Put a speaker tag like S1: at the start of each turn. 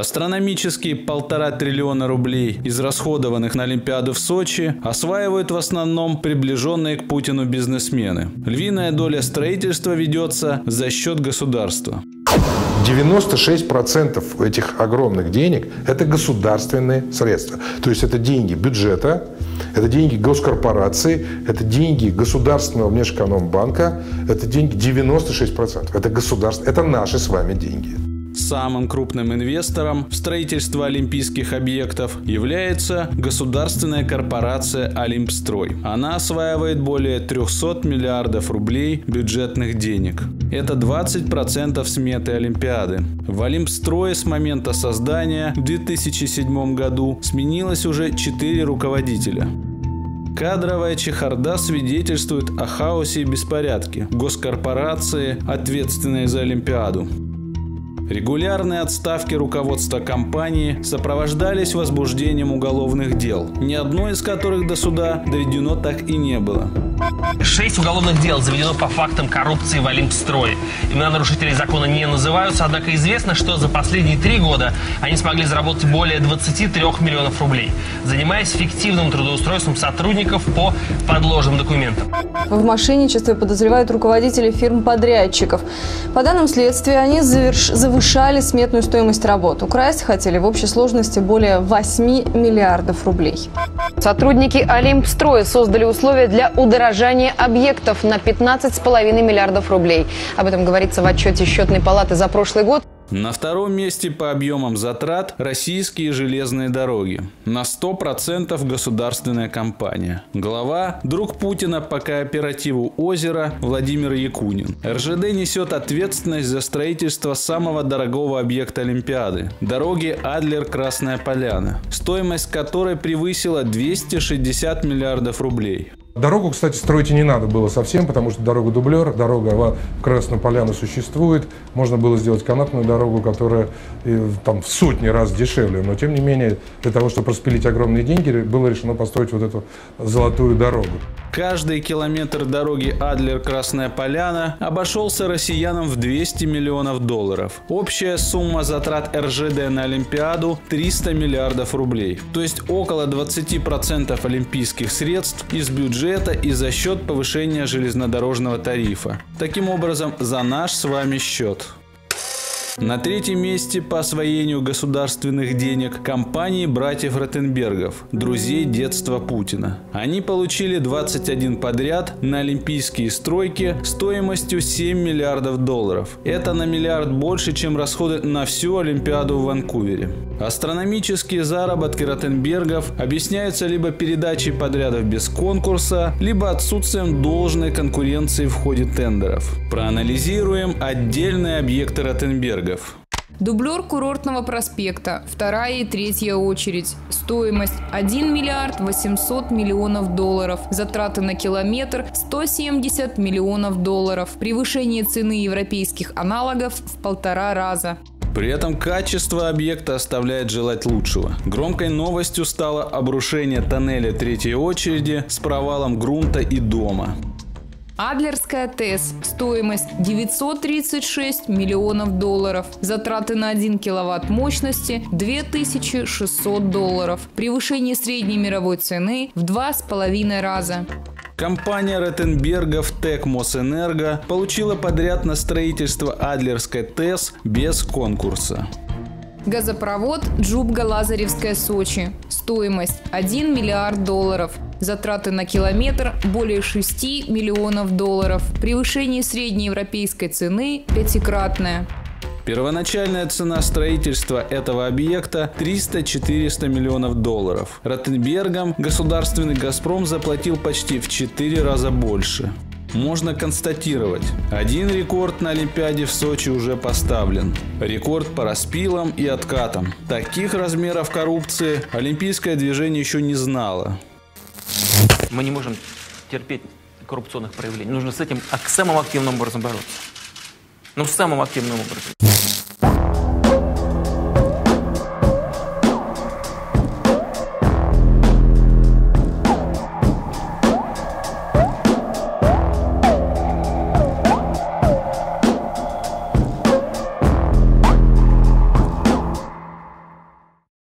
S1: Астрономические 1,5 триллиона рублей, израсходованных на Олимпиаду в Сочи, осваивают в основном приближенные к Путину бизнесмены. Львиная доля строительства ведется за счет государства.
S2: 96% этих огромных денег – это государственные средства. То есть это деньги бюджета, это деньги госкорпорации, это деньги Государственного внешэкономбанка, это деньги 96%. Это государство, это наши с вами деньги.
S1: Самым крупным инвестором в строительство олимпийских объектов является государственная корпорация «Олимпстрой». Она осваивает более 300 миллиардов рублей бюджетных денег. Это 20% сметы Олимпиады. В «Олимпстрое» с момента создания в 2007 году сменилось уже 4 руководителя. Кадровая чехарда свидетельствует о хаосе и беспорядке госкорпорации, ответственной за Олимпиаду. Регулярные отставки руководства компании сопровождались возбуждением уголовных дел, ни одно из которых до суда доведено так и не было.
S3: 6 уголовных дел заведено по фактам коррупции в Олимпстрое. Имена нарушителей закона не называются, однако известно, что за последние 3 года они смогли заработать более 23 миллионов рублей, занимаясь фиктивным трудоустройством сотрудников по подложным документам.
S4: В мошенничестве подозревают руководителей фирм-подрядчиков. По данным следствия, они завышали сметную стоимость работ. Украсть хотели в общей сложности более 8 миллиардов рублей. Сотрудники Олимпстроя создали условия для удорожания объектов на 15,5 миллиардов рублей. Об этом говорится в отчете Счетной палаты за прошлый год.
S1: На втором месте по объемам затрат российские железные дороги. На 100% государственная компания. Глава – друг Путина по кооперативу «Озеро» Владимир Якунин. РЖД несет ответственность за строительство самого дорогого объекта Олимпиады – дороги Адлер-Красная Поляна, стоимость которой превысила 260 миллиардов рублей.
S2: Дорогу, кстати, строить и не надо было совсем, потому что дорога-дублер, дорога в Красную Поляну существует. Можно было сделать канатную дорогу, которая там в сотни раз дешевле. Но, тем не менее, для того, чтобы распилить огромные деньги, было решено построить вот эту золотую дорогу.
S1: Каждый километр дороги Адлер-Красная Поляна обошелся россиянам в 200 миллионов долларов. Общая сумма затрат РЖД на Олимпиаду – 300 миллиардов рублей. То есть около 20% олимпийских средств из бюджета и за счет повышения железнодорожного тарифа. Таким образом, за наш с вами счет. На третьем месте по освоению государственных денег компании братьев Ротенбергов, друзей детства Путина. Они получили 21 подряд на олимпийские стройки стоимостью 7 миллиардов долларов. Это на миллиард больше, чем расходы на всю Олимпиаду в Ванкувере. Астрономические заработки Ротенбергов объясняются либо передачей подрядов без конкурса, либо отсутствием должной конкуренции в ходе тендеров. Проанализируем отдельные объекты Ротенбергов.
S5: Дублер курортного проспекта, вторая и третья очередь. Стоимость 1 миллиард 800 миллионов долларов. Затраты на километр 170 миллионов долларов. Превышение цены европейских аналогов в 1,5 раза.
S1: При этом качество объекта оставляет желать лучшего. Громкой новостью стало обрушение тоннеля третьей очереди с провалом грунта и дома.
S5: Адлерская ТЭС. Стоимость 936 миллионов долларов. Затраты на 1 киловатт мощности 2600 долларов. Превышение средней мировой цены в 2,5 раза.
S1: Компания Ротенбергов ТЭК Мосэнерго получила подряд на строительство Адлерской ТЭС без конкурса.
S5: Газопровод Джубга-Лазаревская Сочи. Стоимость 1 миллиард долларов. Затраты на километр более 6 миллионов долларов. Превышение средней европейской цены 5-кратное.
S1: Первоначальная цена строительства этого объекта – 300-400 миллионов долларов. Ротенбергам государственный «Газпром» заплатил почти в 4 раза больше. Можно констатировать, один рекорд на Олимпиаде в Сочи уже поставлен. Рекорд по распилам и откатам. Таких размеров коррупции олимпийское движение еще не знало.
S6: Мы не можем терпеть коррупционных проявлений. Нужно с этим самым активным образом бороться. Самым активным образом.